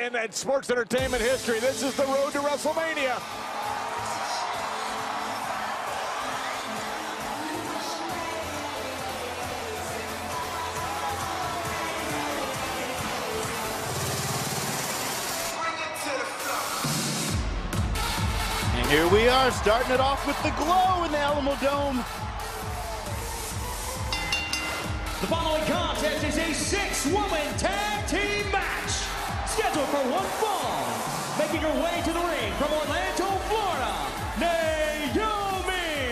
in sports entertainment history. This is the road to WrestleMania. And here we are, starting it off with the glow in the Alamo Dome. The following contest is a six-woman tag team match, scheduled for one fall. Making her way to the ring from Orlando, Florida, Naomi.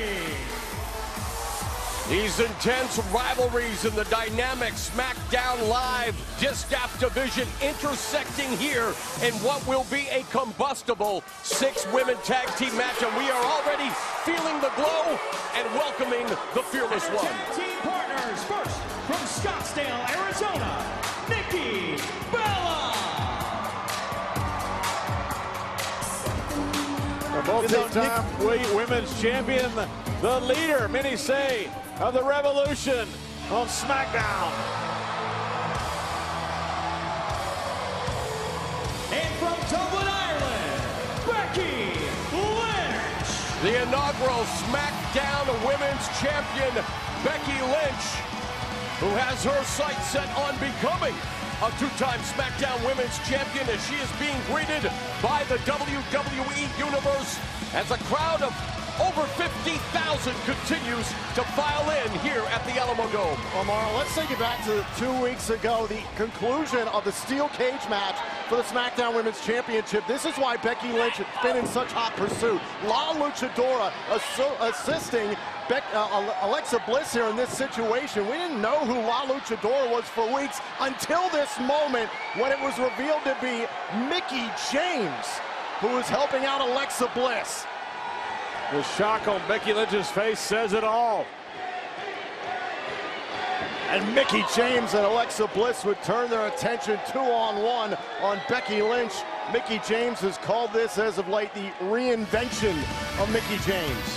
These intense rivalries in the dynamic SmackDown Live Distaff division intersecting here in what will be a combustible six-women tag team match, and we are already feeling the glow and welcoming the Fearless One. Tag team partners, first from Scottsdale, Arizona, Nikki Bella. The multi-time women's champion, the leader, many say, of the Revolution on SmackDown. And from Dublin, Ireland, Becky Lynch. The inaugural SmackDown Women's Champion, Becky Lynch, who has her sights set on becoming a two-time SmackDown Women's Champion, as she is being greeted by the WWE Universe as a crowd of over 50,000 continues to file in here at the Alamo Dome. Omar, let's take it back to 2 weeks ago, the conclusion of the steel cage match for the SmackDown Women's Championship. This is why Becky Lynch has been in such hot pursuit. La Luchadora assisting Alexa Bliss here in this situation. We didn't know who La Luchadora was for weeks until this moment when it was revealed to be Mickie James, who was helping out Alexa Bliss. The shock on Becky Lynch's face says it all. And Mickie James and Alexa Bliss would turn their attention 2-on-1 on Becky Lynch. Mickie James has called this, as of late, the reinvention of Mickie James.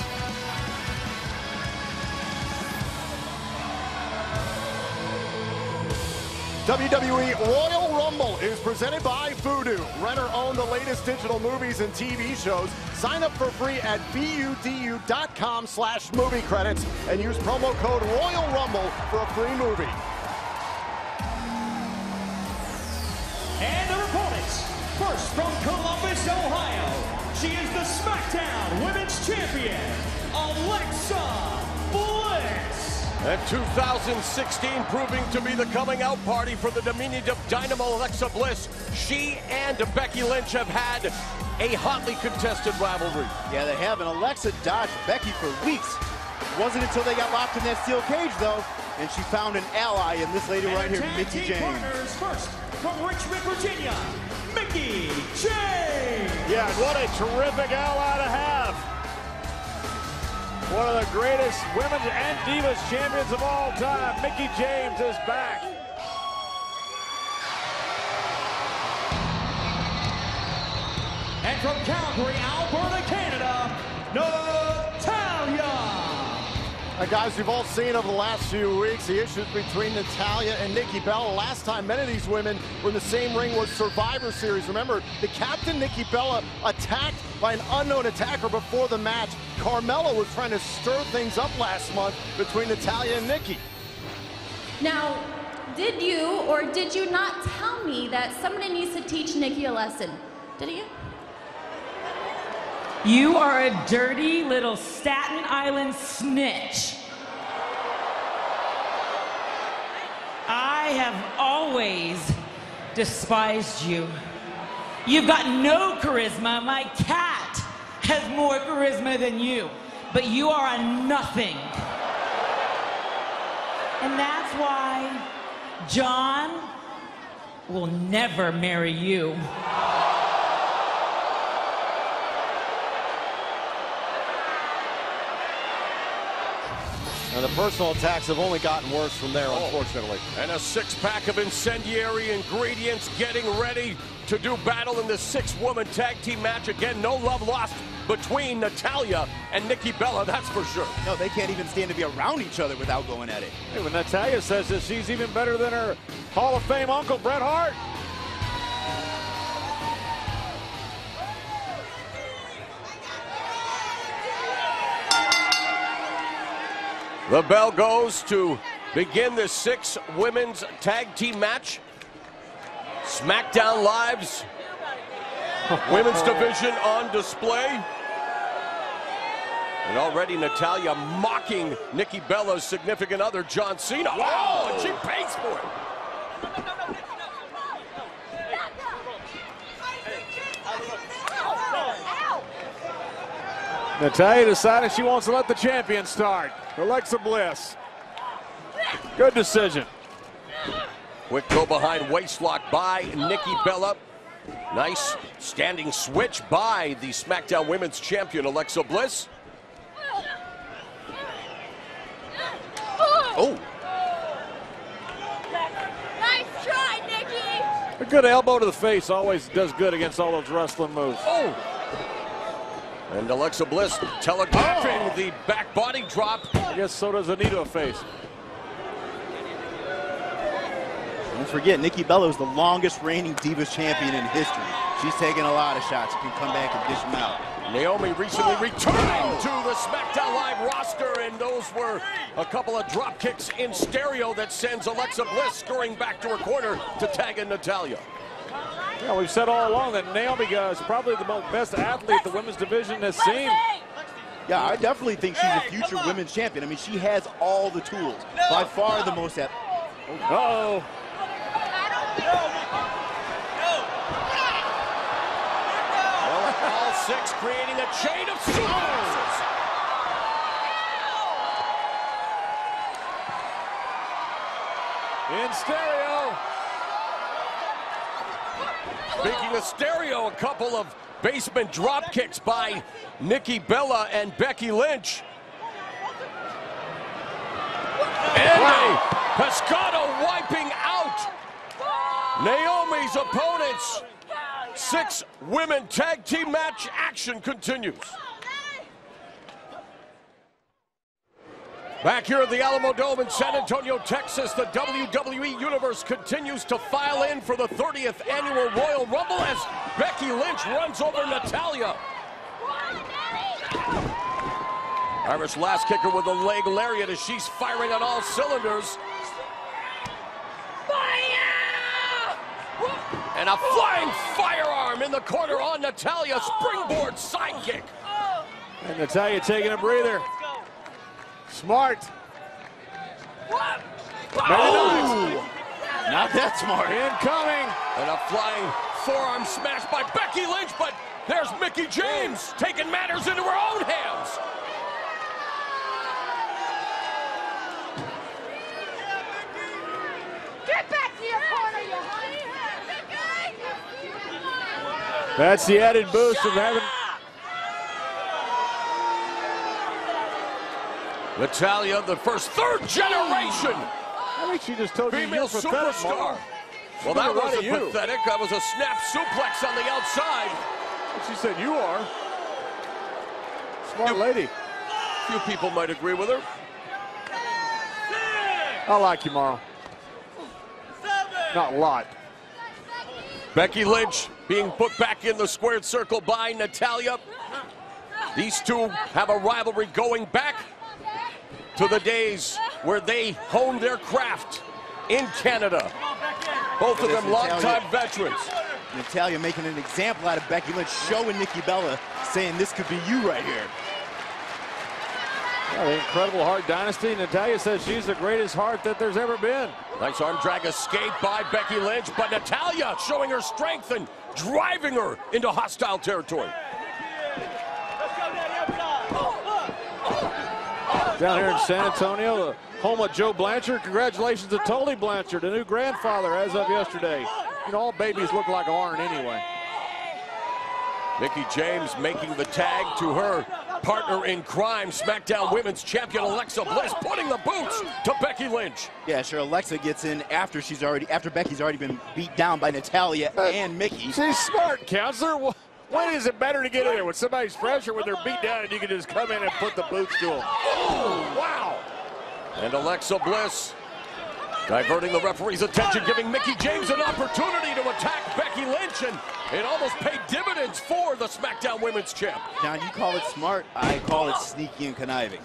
WWE Royal Rumble is presented by Vudu. Rent or own the latest digital movies and TV shows. Sign up for free at VUDU.com/movie credits and use promo code Royal Rumble for a free movie. And their opponents, first from Columbus, Ohio, she is the SmackDown Women's Champion, Alexa Bliss. And 2016 proving to be the coming out party for the diminutive Dynamo Alexa Bliss. She and Becky Lynch have had a hotly contested rivalry. Yeah, they have, and Alexa dodged Becky for weeks. It wasn't until they got locked in that steel cage, though, and she found an ally in this lady right here, Mickie James. Partners, first from Richmond, Virginia, Mickie James. Yeah, what a terrific ally to have. One of the greatest women's and divas champions of all time, Mickie James, is back. And from Calgary, Alberta, Canada, Natalya. Guys, we've all seen over the last few weeks the issues between Natalya and Nikki Bella. Last time many of these women were in the same ring was Survivor Series. Remember, the captain, Nikki Bella, attacked by an unknown attacker before the match. Carmella was trying to stir things up last month between Natalya and Nikki. Now, did you or did you not tell me that somebody needs to teach Nikki a lesson? Did you? You are a dirty little Staten Island snitch. I have always despised you. You've got no charisma. My cat has more charisma than you, but you are a nothing. And that's why John will never marry you. And the personal attacks have only gotten worse from there, unfortunately. And a six-pack of incendiary ingredients getting ready to do battle in this six-woman tag team match. Again, no love lost between Natalya and Nikki Bella, that's for sure. No, they can't even stand to be around each other without going at it. Hey, when Natalya says that she's even better than her Hall of Fame uncle, Bret Hart. The bell goes to begin the 6 women's tag team match. SmackDown Live's women's division on display. And already Natalya mocking Nikki Bella's significant other, John Cena. Wow, and she pays for it. Natalya decided she wants to let the champion start. Alexa Bliss. Good decision. Quick go behind waistlock by Nikki Bella. Nice standing switch by the SmackDown Women's Champion, Alexa Bliss. Oh. Nice try, Nikki. A good elbow to the face always does good against all those wrestling moves. Oh. And Alexa Bliss telegraphing the back body drop. I guess so does Anita face. Don't forget, Nikki Bella is the longest reigning Divas champion in history. She's taking a lot of shots. She can come back and dish them out. Naomi recently returned to the SmackDown Live roster, and those were a couple of drop kicks in stereo that sends Alexa Bliss scurrying back to her corner to tag in Natalya. Yeah, we've said all along that Naomi is probably the best athlete the women's division has seen. Yeah, I definitely think she's a future women's champion. I mean, she has all the tools. By far the most athletic. Uh-oh. Well, all 6 creating a chain of suplexes. In stereo. Speaking of stereo, a couple of basement drop kicks by Nikki Bella and Becky Lynch. And a Pescado wiping out Naomi's opponents. 6 women tag team match action continues. Back here at the Alamo Dome in San Antonio, Texas, the WWE Universe continues to file in for the 30th annual Royal Rumble as Becky Lynch runs over Natalya. Irish last kicker with a leg lariat as she's firing on all cylinders. And a flying firearm in the corner on Natalya, springboard sidekick. And Natalya taking a breather. Smart. Oh! Not that smart. Incoming. And a flying forearm smash by Becky Lynch, but there's Mickie James taking matters into her own hands. Get back to your corner, you honey. That's the added boost of having. Natalya, the first 3rd generation I think she just told you female you're pathetic, superstar. Mark. Well, that Right wasn't at you. pathetic. That was a snap suplex on the outside. She said you are. Smart lady. Few people might agree with her. I like you, Marl. Not a lot. Becky Lynch being put back in the squared circle by Natalya. These two have a rivalry going back to the days where they honed their craft in Canada. Both of them longtime veterans. Natalya making an example out of Becky Lynch, showing Nikki Bella, saying this could be you right here. Yeah, the incredible Hart Dynasty. Natalya says she's the greatest Hart that there's ever been. Nice arm drag escape by Becky Lynch, but Natalya showing her strength and driving her into hostile territory. Down here in San Antonio, the home of Joe Blanchard. Congratulations to Tully Blanchard, a new grandfather as of yesterday. You know, all babies look like Arn anyway. Mickie James making the tag to her partner in crime, SmackDown Women's Champion Alexa Bliss, putting the boots to Becky Lynch. Yeah, sure. Alexa gets in after Becky's already been beat down by Natalya and Mickie. She's smart, counselor. When is it better to get in there? When somebody's fresh or when they're beat down and you can just come in and put the boots to them? Oh, wow. And Alexa Bliss diverting the referee's attention, giving Mickie James an opportunity to attack Becky Lynch, and it almost paid dividends for the SmackDown Women's Champ. John, you call it smart, I call it sneaky and conniving.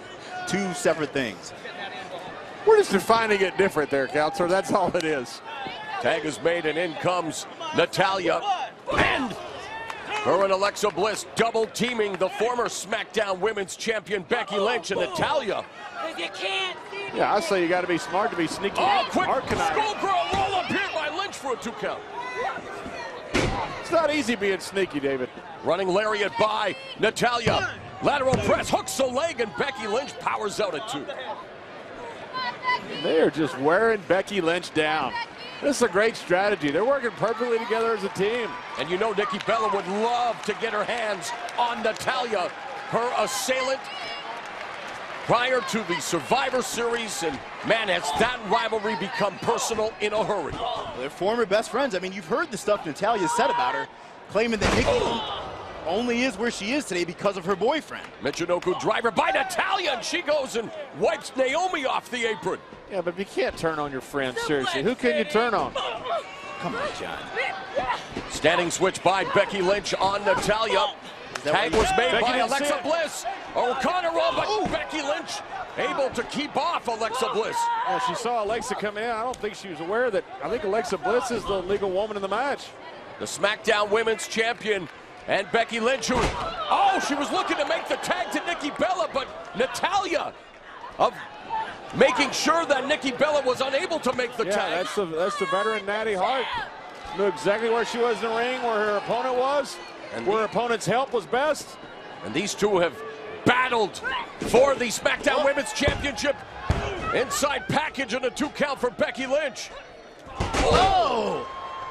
two separate things. We're just defining it different there, Counselor. That's all it is. Tag is made, and in comes Natalya. And her and Alexa Bliss double teaming the former SmackDown Women's Champion Becky Lynch, and Natalya. You can't see me. Yeah, I say you got to be smart to be sneaky. Oh, quick Hard conniving. schoolgirl roll up here by Lynch for a 2 count. It's not easy being sneaky, David. Running lariat by Natalya. Lateral press, hooks the leg, and Becky Lynch powers out at 2. They are just wearing Becky Lynch down. This is a great strategy. They're working perfectly together as a team. And you know Nikki Bella would love to get her hands on Natalya, her assailant, prior to the Survivor Series. And man, has that rivalry become personal in a hurry. They're former best friends. I mean, you've heard the stuff Natalya said about her, claiming that Nikki only is where she is today because of her boyfriend. Michinoku driver by Natalya, and she goes and wipes Naomi off the apron. Yeah, but you can't turn on your friends, seriously. Who can you turn on? Come on, John. Standing switch by Becky Lynch on Natalya. Tag was made by Alexa Bliss. O'Connor roll, but Becky Lynch able to keep off Alexa Bliss. Well, she saw Alexa come in. I don't think she was aware that I think Alexa Bliss is the legal woman in the match. The SmackDown Women's Champion and Becky Lynch, who, she was looking to make the tag to Nikki Bella, but Natalya of making sure that Nikki Bella was unable to make the tag. That's the veteran Natty Hart. Knew exactly where she was in the ring, where her opponent was, and where her opponent's help was best. And these two have battled for the SmackDown Women's Championship. Inside package and a 2 count for Becky Lynch. Oh!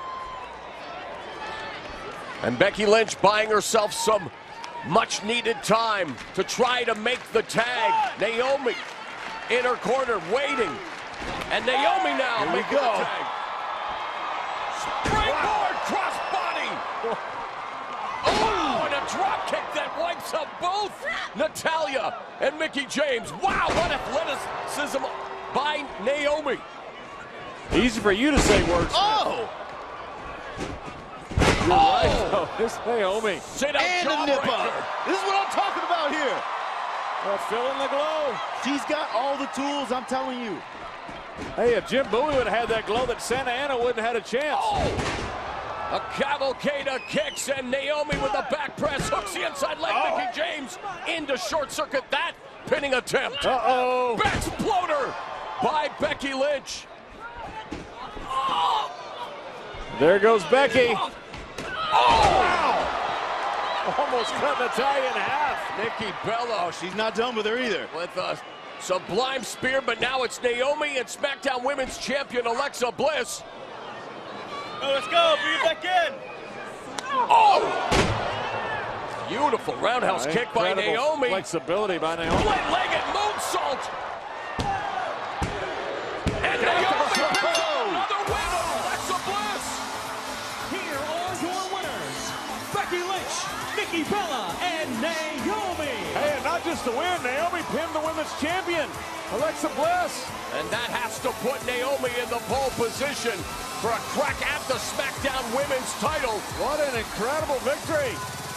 And Becky Lynch buying herself some much needed time to try to make the tag. Naomi in her corner waiting. And Naomi now making the tag. Springboard crossbody. Oh, and a drop kick that wipes up both Natalya and Mickie James. Wow, what athleticism by Naomi. Easy for you to say words. Oh! You're right. Oh, this Naomi. Sit out And a nipper. This is what I'm talking about here. Filling the glow. She's got all the tools, I'm telling you. Hey, if Jim Bowie would have had that glow, that Santa Ana wouldn't have had a chance. A cavalcade of kicks, and Naomi with a back press hooks the inside leg. Mickie James into short circuit that pinning attempt. Uh-oh. Exploder by Becky Lynch. There goes Becky. Almost cut Natalya in half. Nikki Bella She's not done with her either. with a sublime spear, but now it's Naomi and SmackDown Women's Champion Alexa Bliss. Let's go, bring it back in. Oh! Beautiful roundhouse kick by Incredible Naomi. flexibility by Naomi. Split-legged moonsault. And Naomi picks up another win over Alexa Bliss. Here are your winners, Becky Lynch, Nikki Bella, and Naomi. Hey, and not just the win, Naomi pinned the women's champion, Alexa Bliss. And that has to put Naomi in the pole position for a crack at the SmackDown Women's title. What an incredible victory.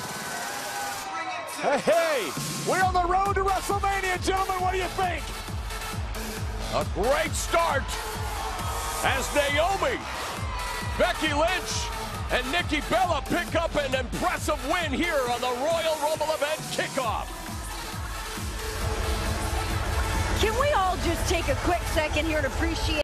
Hey, we're on the road to WrestleMania, gentlemen. What do you think? A great start as Naomi, Becky Lynch, and Nikki Bella pick up an impressive win here on the Royal Rumble event kickoff. Can we all just take a quick second here to appreciate